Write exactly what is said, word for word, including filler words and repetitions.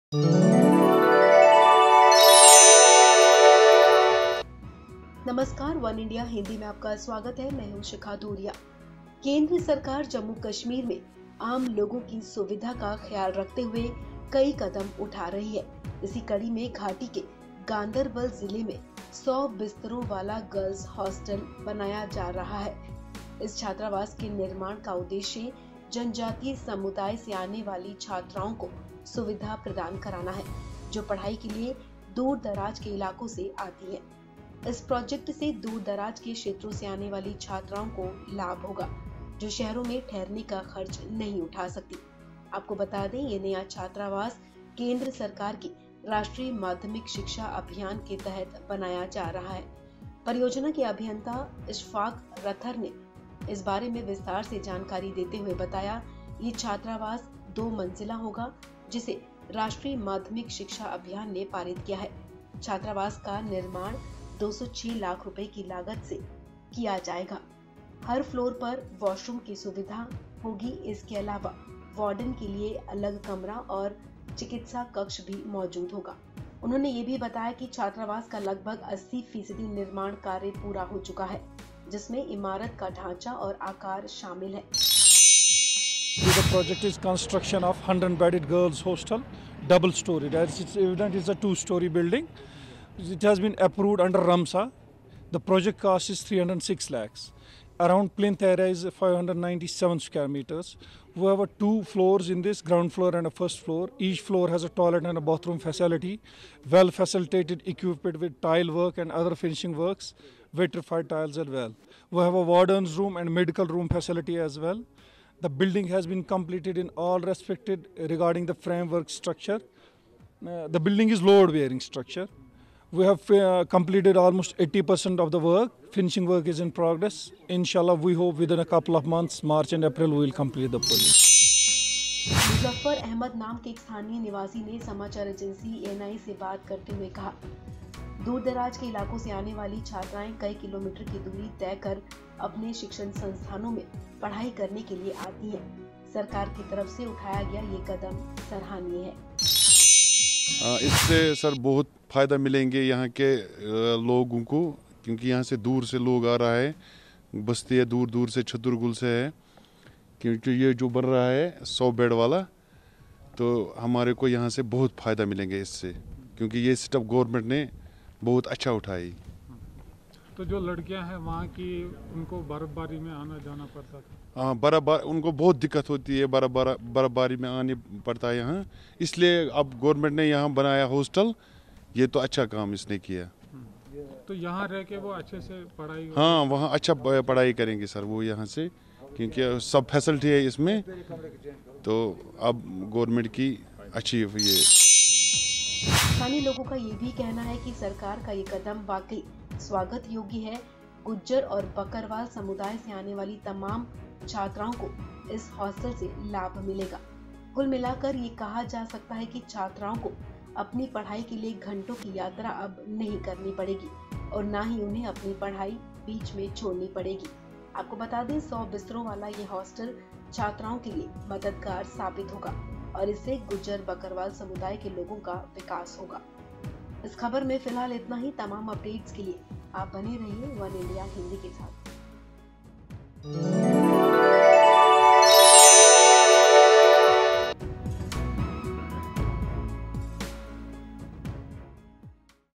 नमस्कार, one India Hindi में आपका स्वागत है। मैं हूं शिखा धूरिया। केंद्र सरकार जम्मू कश्मीर में आम लोगों की सुविधा का ख्याल रखते हुए कई कदम उठा रही है। इसी कड़ी में घाटी के गांदरबल जिले में सौ बिस्तरों वाला गर्ल्स हॉस्टल बनाया जा रहा है। इस छात्रावास के निर्माण का उद्देश्य जनजातीय समुदाय से आने वाली छात्राओं को सुविधा प्रदान कराना है, जो पढ़ाई के लिए दूर दराज के इलाकों से आती है। इस प्रोजेक्ट से दूर दराज के क्षेत्रों से आने वाली छात्राओं को लाभ होगा, जो शहरों में ठहरने का खर्च नहीं उठा सकती। आपको बता दें, ये नया छात्रावास केंद्र सरकार की राष्ट्रीय माध्यमिक शिक्षा अभियान के तहत बनाया जा रहा है। परियोजना के अभियंता इशफाक रथर ने इस बारे में विस्तार से जानकारी देते हुए बताया, ये छात्रावास दो मंजिला होगा, जिसे राष्ट्रीय माध्यमिक शिक्षा अभियान ने पारित किया है। छात्रावास का निर्माण दो सौ छह लाख रुपए की लागत से किया जाएगा। हर फ्लोर पर वॉशरूम की सुविधा होगी। इसके अलावा वार्डन के लिए अलग कमरा और चिकित्सा कक्ष भी मौजूद होगा। उन्होंने ये भी बताया कि छात्रावास का लगभग अस्सी फीसदी निर्माण कार्य पूरा हो चुका है, जिसमें इमारत का ढांचा और आकार शामिल है। The project is construction of one hundred bedded girls hostel, double story. As it's evident, it's a two-story building. It has been approved under RAMSA. The project cost is three hundred six lakhs. Around plinth area is five hundred ninety-seven square meters. We have a two floors in this, ground floor and a first floor. Each floor has a toilet and a bathroom facility, well facilitated, equipped with tile work and other finishing works, vitrified tiles as well. We have a warden's room and medical room facility as well. The building has been completed in all respected regarding the framework structure. Uh, the building is load bearing structure. We have uh, completed almost eighty percent of the work. Finishing work is in progress. Inshallah, we hope within a couple of months, March and April, we will complete the project. Muzaffar Ahmad नाम के एक स्थानीय निवासी ने समाचार agency N आई से बात करते हुए कहा, दूर दराज के इलाकों से आने वाली छात्राएं कई किलोमीटर की दूरी तय कर अपने शिक्षण संस्थानों में पढ़ाई करने के लिए आती हैं। सरकार की तरफ से उठाया गया ये कदम सराहनीय है। इससे सर बहुत फ़ायदा मिलेंगे यहाँ के लोगों को, क्योंकि यहाँ से दूर से लोग आ रहा है, बस्ती है दूर दूर से, छतरगुल से है, क्योंकि ये जो बन रहा है सौ बेड वाला, तो हमारे को यहाँ से बहुत फ़ायदा मिलेंगे इससे, क्योंकि ये स्टेप गवर्नमेंट ने बहुत अच्छा उठाई। तो जो लड़कियां हैं वहाँ की, उनको बर्फबारी में आना जाना पड़ता था। हाँ, बर्फबारी उनको बहुत दिक्कत होती है, बर्फबारी बर्फबारी में आने पड़ता है यहाँ, इसलिए अब गवर्नमेंट ने यहाँ बनाया हॉस्टल। ये तो अच्छा काम इसने किया। तो यहाँ रह के वो अच्छे से पढ़ाई, हाँ वहाँ अच्छा पढ़ाई करेंगे सर वो यहाँ से, क्योंकि सब फैसिलिटी है इसमें। तो अब गवर्नमेंट की अच्छी ये। स्थानीय लोगों का ये भी कहना है कि सरकार का ये कदम वाकई स्वागत योग्य है। गुज्जर और बकरवाल समुदाय से आने वाली तमाम छात्राओं को इस हॉस्टल से लाभ मिलेगा। कुल मिलाकर ये कहा जा सकता है कि छात्राओं को अपनी पढ़ाई के लिए घंटों की यात्रा अब नहीं करनी पड़ेगी और ना ही उन्हें अपनी पढ़ाई बीच में छोड़नी पड़ेगी। आपको बता दें, सौ बिस्तरों वाला ये हॉस्टल छात्राओं के लिए मददगार साबित होगा और इससे गुज्जर बकरवाल समुदाय के लोगों का विकास होगा। इस खबर में फिलहाल इतना ही। तमाम अपडेट्स के लिए आप बने रहिए वन इंडिया हिंदी के साथ।